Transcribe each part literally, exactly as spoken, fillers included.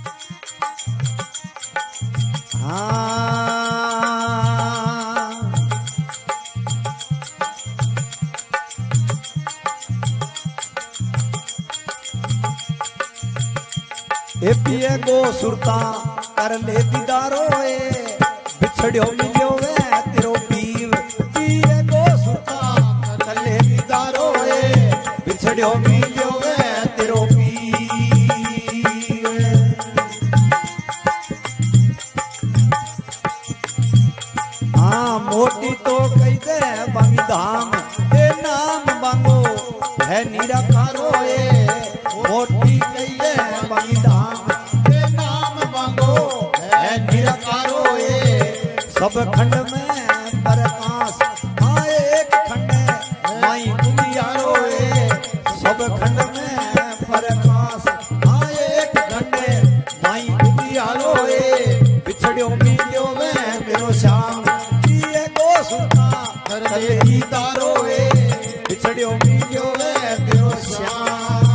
ए पिए गो सुरता कर ले दीदारो ए बिछड़ियो मिलियो वे तेरो पीर पिए गो सुरता कर ले दीदारो ए बिछड़ियो मिलियो वे तेरो पीर। हाँ मोटी तो कही दे बांगी धाम ए नाम बांगो है निराकारो ए मोटी कही दे बांगी धाम सब खंड में प्रकाश हाँ एक खंड माई उजियारो ए सब खंड में प्रकाश हाँ एक खंड माई उजियारो ए बिछड़ियो मिलियो में मेरो श्याम पिए गो सुरता कर ले दीदारो ए बिछड़ियो मिलियो में मेरो श्याम।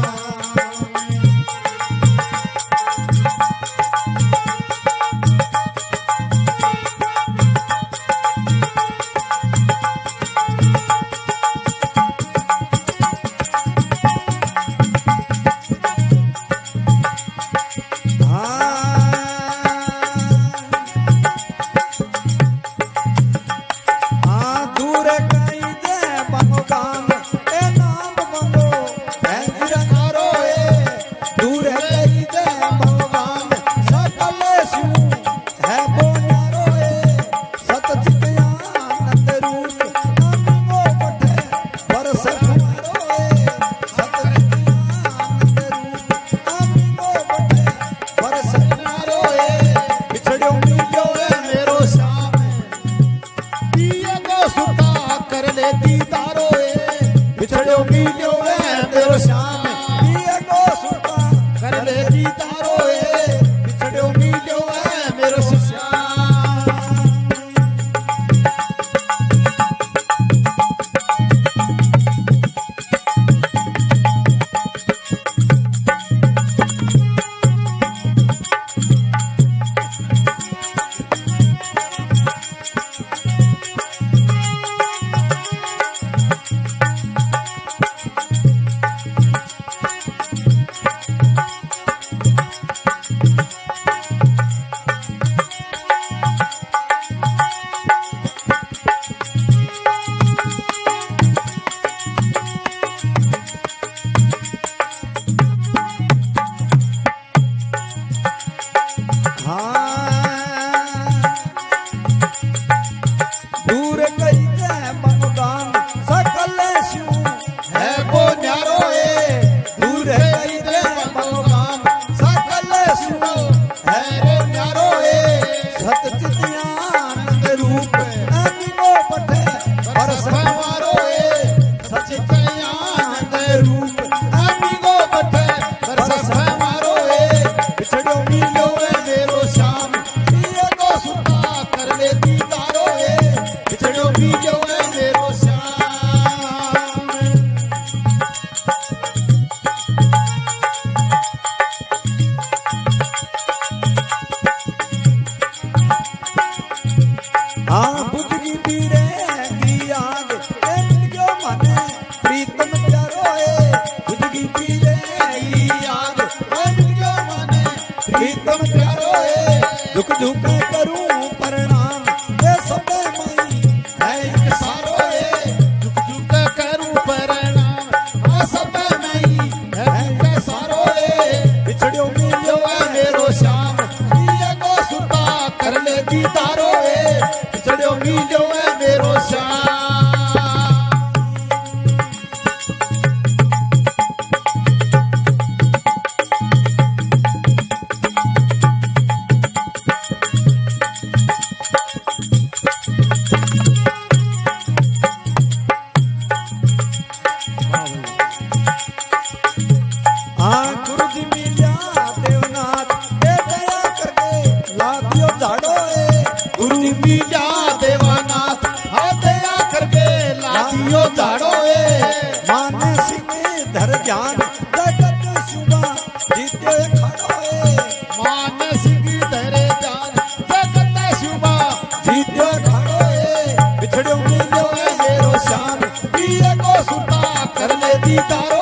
झुक झुक करूं प्रणाम ये सब माई है एक सारो ए झुक झुक करूं प्रणाम आ सब माई है एक सारो ए बिछड़ियो मिलियो मेरो श्याम ये गो सुता कर ले दीदारो ए बिछड़ियो मिलियो मेरो श्याम। गुरु जी मिलिया तारो